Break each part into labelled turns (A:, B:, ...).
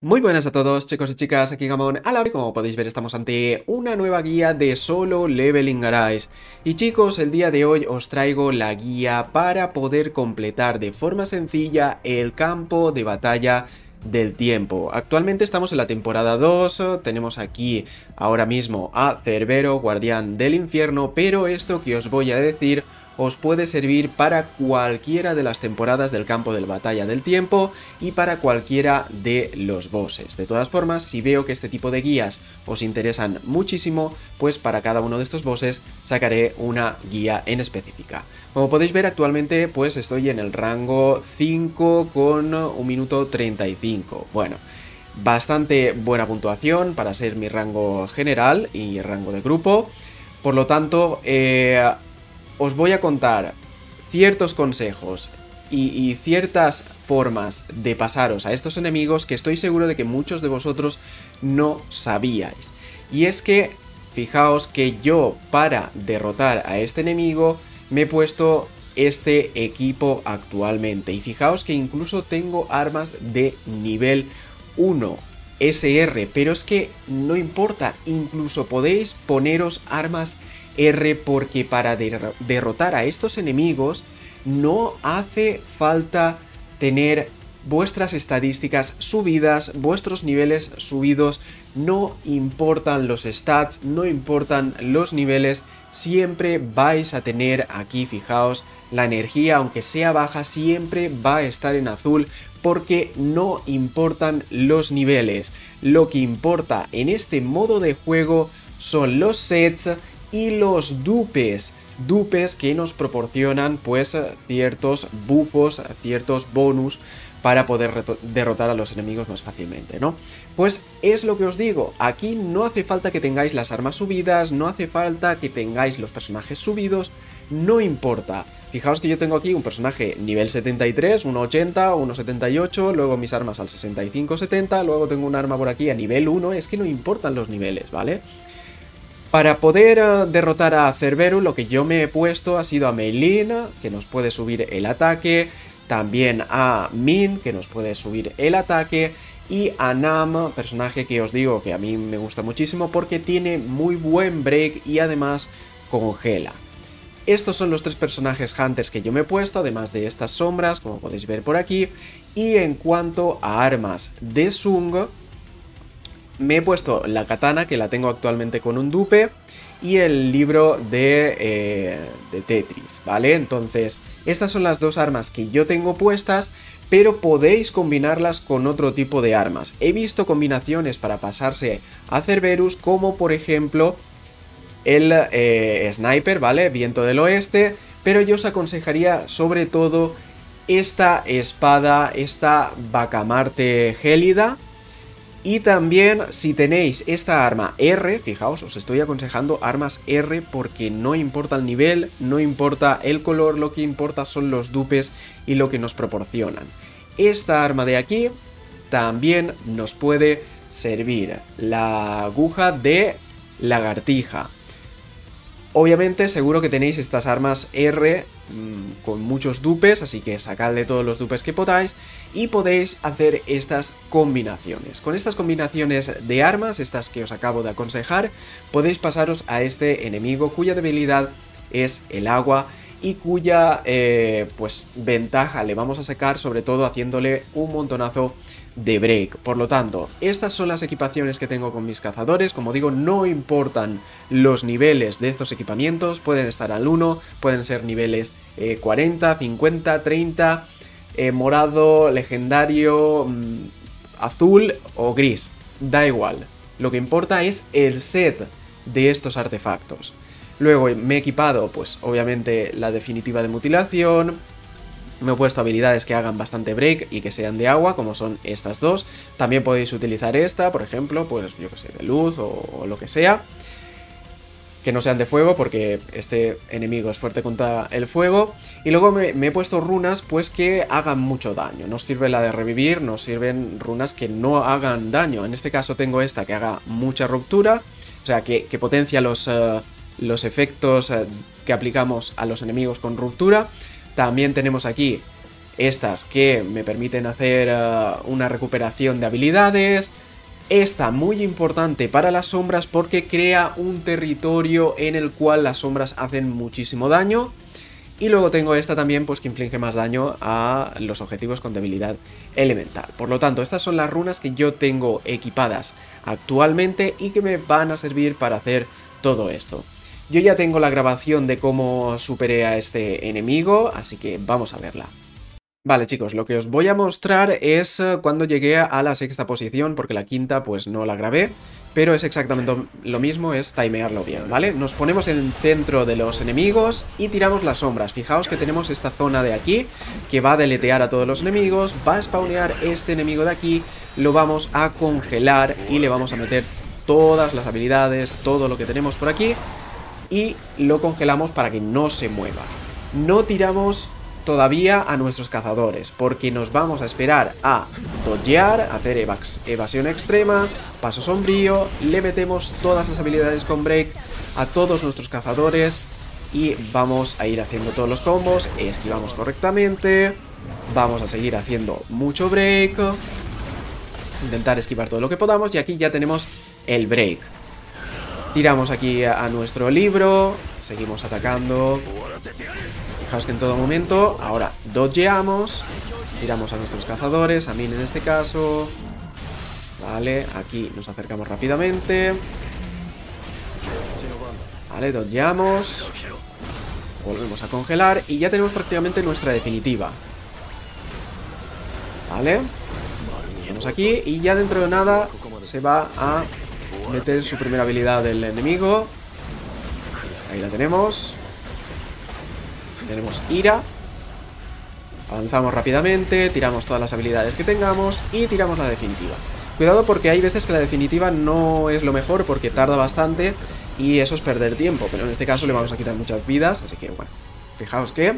A: Muy buenas a todos, chicos y chicas, aquí Gamon Alabi. Como podéis ver, estamos ante una nueva guía de Solo Leveling Garage. Y chicos, el día de hoy os traigo la guía para poder completar de forma sencilla el campo de batalla del tiempo. Actualmente estamos en la temporada 2, tenemos aquí ahora mismo a Cerbero, guardián del infierno, pero esto que os voy a decir os puede servir para cualquiera de las temporadas del campo de batalla del tiempo y para cualquiera de los bosses. De todas formas, si veo que este tipo de guías os interesan muchísimo, pues para cada uno de estos bosses sacaré una guía en específica. Como podéis ver, actualmente pues estoy en el rango 5 con 1 minuto 35. Bueno, bastante buena puntuación para ser mi rango general y rango de grupo. Por lo tanto, os voy a contar ciertos consejos y ciertas formas de pasaros a estos enemigos que estoy seguro de que muchos de vosotros no sabíais. Y es que, fijaos que yo para derrotar a este enemigo me he puesto este equipo actualmente. Y fijaos que incluso tengo armas de nivel 1. SR, pero es que no importa, incluso podéis poneros armas R porque para derrotar a estos enemigos no hace falta tener vuestras estadísticas subidas, vuestros niveles subidos, no importan los stats, no importan los niveles, siempre vais a tener aquí, fijaos, la energía, aunque sea baja, siempre va a estar en azul porque no importan los niveles. Lo que importa en este modo de juego son los sets y los dupes que nos proporcionan pues ciertos buffos, ciertos bonus para poder derrotar a los enemigos más fácilmente, ¿no? Pues es lo que os digo, aquí no hace falta que tengáis las armas subidas, no hace falta que tengáis los personajes subidos, no importa. Fijaos que yo tengo aquí un personaje nivel 73, 1.80, 1.78, luego mis armas al 65-70, luego tengo un arma por aquí a nivel 1, es que no importan los niveles, ¿vale? Para poder derrotar a Cerbero, lo que yo me he puesto ha sido a Meilin, que nos puede subir el ataque, también a Min, que nos puede subir el ataque, y a Nam, personaje que os digo que a mí me gusta muchísimo porque tiene muy buen break y además congela. Estos son los tres personajes Hunters que yo me he puesto, además de estas sombras, como podéis ver por aquí. Y en cuanto a armas de Sung, me he puesto la katana, que la tengo actualmente con un dupe, y el libro de Tetris, ¿vale? Entonces, estas son las dos armas que yo tengo puestas, pero podéis combinarlas con otro tipo de armas. He visto combinaciones para pasarse a Cerberus, como por ejemplo el Sniper, ¿vale? Viento del Oeste, pero yo os aconsejaría sobre todo esta espada, esta Bacamarte Gélida. Y también si tenéis esta arma R, fijaos, os estoy aconsejando armas R porque no importa el nivel, no importa el color, lo que importa son los dupes y lo que nos proporcionan. Esta arma de aquí también nos puede servir, la aguja de lagartija. Obviamente seguro que tenéis estas armas R con muchos dupes, así que sacadle todos los dupes que podáis y podéis hacer estas combinaciones. Con estas combinaciones de armas, estas que os acabo de aconsejar, podéis pasaros a este enemigo cuya debilidad es el agua y cuya pues ventaja le vamos a sacar sobre todo haciéndole un montonazo de break. Por lo tanto, estas son las equipaciones que tengo con mis cazadores. Como digo, no importan los niveles de estos equipamientos, pueden estar al 1, pueden ser niveles 40, 50, 30, morado, legendario, azul o gris, da igual. Lo que importa es el set de estos artefactos. Luego me he equipado, pues obviamente la definitiva de mutilación. Me he puesto habilidades que hagan bastante break y que sean de agua, como son estas dos. También podéis utilizar esta, por ejemplo, pues yo que sé, de luz o lo que sea. Que no sean de fuego, porque este enemigo es fuerte contra el fuego. Y luego me he puesto runas, pues que hagan mucho daño. No sirve la de revivir, nos sirven runas que no hagan daño. En este caso tengo esta que haga mucha ruptura, o sea, que potencia los efectos que aplicamos a los enemigos con ruptura. También tenemos aquí estas que me permiten hacer una recuperación de habilidades. Esta muy importante para las sombras porque crea un territorio en el cual las sombras hacen muchísimo daño. Y luego tengo esta también, pues que inflige más daño a los objetivos con debilidad elemental. Por lo tanto, estas son las runas que yo tengo equipadas actualmente y que me van a servir para hacer todo esto. Yo ya tengo la grabación de cómo superé a este enemigo, así que vamos a verla. Vale, chicos, lo que os voy a mostrar es cuando llegué a la sexta posición, porque la quinta pues no la grabé, pero es exactamente lo mismo, es timearlo bien, ¿vale? Nos ponemos en el centro de los enemigos y tiramos las sombras. Fijaos que tenemos esta zona de aquí, que va a deletear a todos los enemigos, va a spawnear este enemigo de aquí, lo vamos a congelar y le vamos a meter todas las habilidades, todo lo que tenemos por aquí, y lo congelamos para que no se mueva. No tiramos todavía a nuestros cazadores, porque nos vamos a esperar a dodgear, hacer evasión extrema, paso sombrío, le metemos todas las habilidades con break a todos nuestros cazadores y vamos a ir haciendo todos los combos, esquivamos correctamente, vamos a seguir haciendo mucho break, intentar esquivar todo lo que podamos y aquí ya tenemos el break. Tiramos aquí a nuestro libro, seguimos atacando. Fijaos que en todo momento, ahora dodgeamos, tiramos a nuestros cazadores, a Min en este caso. Vale, aquí nos acercamos rápidamente. Vale, dodgeamos. Volvemos a congelar y ya tenemos prácticamente nuestra definitiva. Vale. Tenemos aquí y ya dentro de nada se va a meter su primera habilidad del enemigo. Ahí la tenemos. Tenemos ira. Avanzamos rápidamente, tiramos todas las habilidades que tengamos y tiramos la definitiva. Cuidado porque hay veces que la definitiva no es lo mejor porque tarda bastante y eso es perder tiempo, pero en este caso le vamos a quitar muchas vidas, así que bueno, fijaos que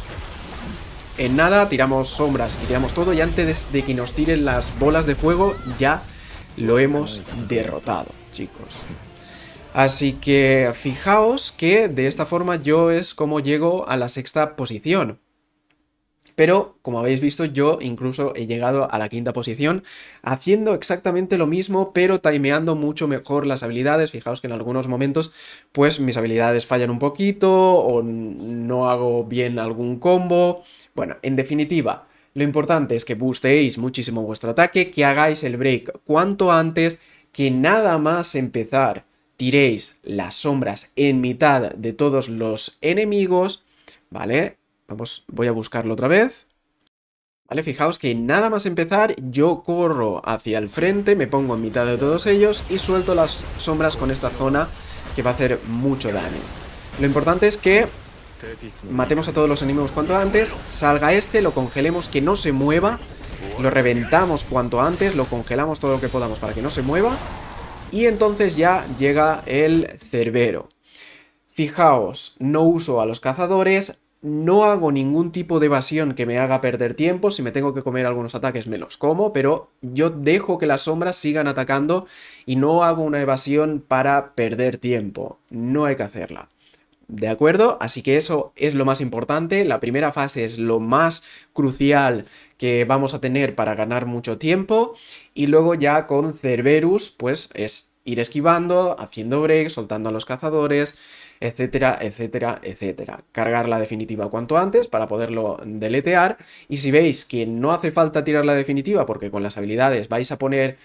A: en nada tiramos sombras y tiramos todo y antes de que nos tiren las bolas de fuego ya lo hemos derrotado, chicos. Así que fijaos que de esta forma yo es como llego a la sexta posición. Pero, como habéis visto, yo incluso he llegado a la quinta posición haciendo exactamente lo mismo, pero timeando mucho mejor las habilidades. Fijaos que en algunos momentos, pues mis habilidades fallan un poquito o no hago bien algún combo. Bueno, en definitiva, lo importante es que boosteéis muchísimo vuestro ataque, que hagáis el break cuanto antes, que nada más empezar tiréis las sombras en mitad de todos los enemigos, ¿vale? Voy a buscarlo otra vez. Vale, fijaos que nada más empezar yo corro hacia el frente, me pongo en mitad de todos ellos y suelto las sombras con esta zona que va a hacer mucho daño. Lo importante es que matemos a todos los enemigos cuanto antes, salga este, lo congelemos que no se mueva, lo reventamos cuanto antes, lo congelamos todo lo que podamos para que no se mueva. Y entonces ya llega el cerbero. Fijaos, no uso a los cazadores, no hago ningún tipo de evasión que me haga perder tiempo. Si me tengo que comer algunos ataques me los como, pero yo dejo que las sombras sigan atacando y no hago una evasión para perder tiempo. No hay que hacerla. ¿De acuerdo? Así que eso es lo más importante. La primera fase es lo más crucial que vamos a tener para ganar mucho tiempo. Y luego ya con Cerberus, pues es ir esquivando, haciendo break, soltando a los cazadores, etcétera, etcétera, etcétera. Cargar la definitiva cuanto antes para poderlo deletear. Y si veis que no hace falta tirar la definitiva porque con las habilidades vais a poder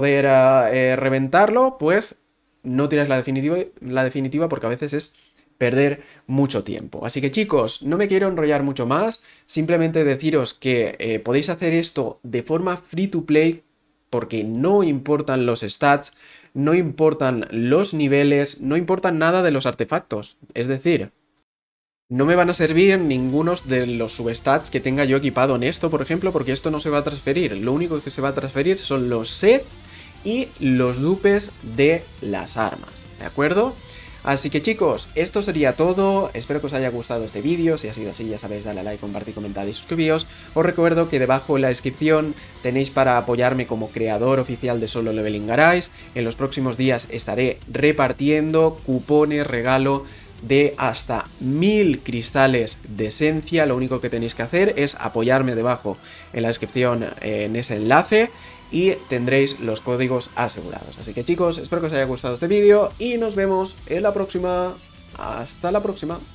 A: reventarlo, pues no tiráis la definitiva porque a veces es perder mucho tiempo. Así que chicos, no me quiero enrollar mucho más, simplemente deciros que podéis hacer esto de forma free to play porque no importan los stats, no importan los niveles, no importan nada de los artefactos, es decir, no me van a servir ningunos de los substats que tenga yo equipado en esto, por ejemplo, porque esto no se va a transferir, lo único que se va a transferir son los sets y los dupes de las armas, ¿de acuerdo? Así que chicos, esto sería todo, espero que os haya gustado este vídeo, si ha sido así ya sabéis, darle a like, compartir, comentar y suscribíos. Os recuerdo que debajo en la descripción tenéis para apoyarme como creador oficial de Solo Leveling Arise. En los próximos días estaré repartiendo cupones, regalo de hasta 1000 cristales de esencia. Lo único que tenéis que hacer es apoyarme debajo en la descripción en ese enlace y tendréis los códigos asegurados. Así que chicos, espero que os haya gustado este vídeo y nos vemos en la próxima. Hasta la próxima.